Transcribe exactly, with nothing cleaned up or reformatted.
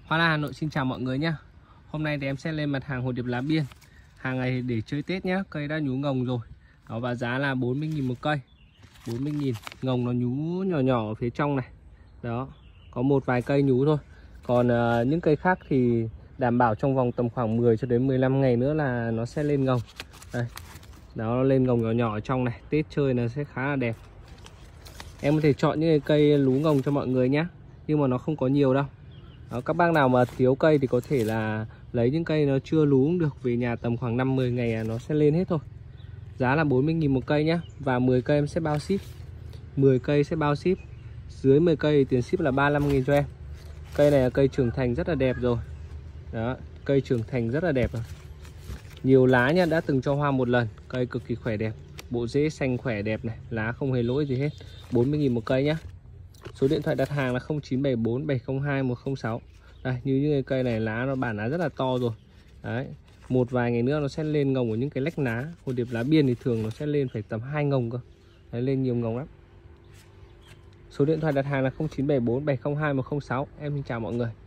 Hoa Lan Hà Nội xin chào mọi người nhé. Hôm nay thì em sẽ lên mặt hàng hồ điệp lá biên. Hàng này để chơi Tết nhé. Cây đã nhú ngồng rồi. Đó, và giá là bốn mươi nghìn một cây. bốn mươi nghìn. Ngồng nó nhú nhỏ nhỏ ở phía trong này. Đó, có một vài cây nhú thôi. Còn uh, những cây khác thì đảm bảo trong vòng tầm khoảng mười cho đến mười lăm ngày nữa là nó sẽ lên ngồng. Đây. Đó, nó lên ngồng nhỏ nhỏ ở trong này. Tết chơi nó sẽ khá là đẹp. Em có thể chọn những cây lú ngồng cho mọi người nhé. Nhưng mà nó không có nhiều đâu. Đó, các bác nào mà thiếu cây thì có thể là lấy những cây nó chưa lú cũng được. Về nhà tầm khoảng năm mười ngày nó sẽ lên hết thôi. Giá là bốn mươi nghìn một cây nhé. Và mười cây em sẽ bao ship. mười cây sẽ bao ship. Dưới mười cây thì tiền ship là ba mươi lăm nghìn cho em. Cây này là cây trưởng thành rất là đẹp rồi. Đó, cây trưởng thành rất là đẹp rồi. Nhiều lá nha, đã từng cho hoa một lần. Cây cực kỳ khỏe đẹp. Bộ rễ xanh khỏe đẹp này. Lá không hề lỗi gì hết. bốn mươi nghìn một cây nhé. Số điện thoại đặt hàng là không chín bảy bốn bảy không hai một không sáu. Đây, như những cây này lá nó bản lá rất là to rồi. Đấy, một vài ngày nữa nó sẽ lên ngồng ở những cái lách lá. Hồ điệp lá biên thì thường nó sẽ lên phải tầm hai ngồng cơ. Đấy, lên nhiều ngồng lắm. Số điện thoại đặt hàng là không chín bảy bốn bảy không hai một không sáu. Em xin chào mọi người.